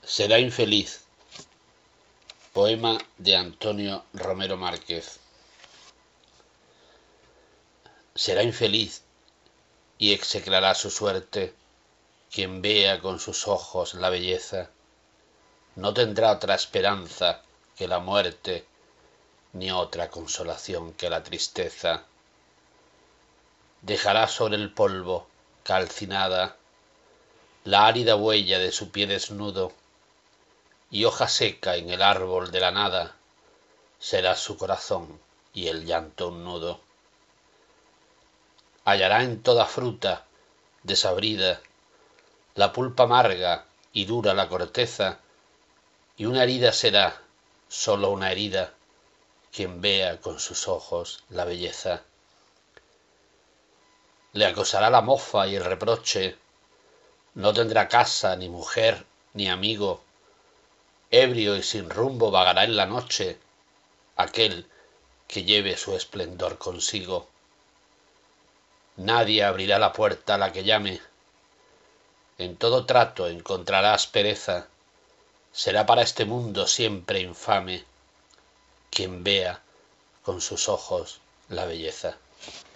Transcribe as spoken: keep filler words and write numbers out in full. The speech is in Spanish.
Será infeliz. Poema de Antonio Romero Márquez. Será infeliz y execrará su suerte quien vea con sus ojos la belleza. No tendrá otra esperanza que la muerte, ni otra consolación que la tristeza. Dejará sobre el polvo, calcinada, la árida huella de su pie desnudo, y hoja seca en el árbol de la nada será su corazón y el llanto un nudo. Hallará en toda fruta desabrida la pulpa amarga y dura la corteza, y una herida será, sólo una herida, quien vea con sus ojos la belleza. Le acosará la mofa y el reproche, no tendrá casa, ni mujer, ni amigo. Ebrio y sin rumbo vagará en la noche aquel que lleve su esplendor consigo. Nadie abrirá la puerta a la que llame. En todo trato encontrará aspereza. Será para este mundo siempre infame quien vea con sus ojos la belleza.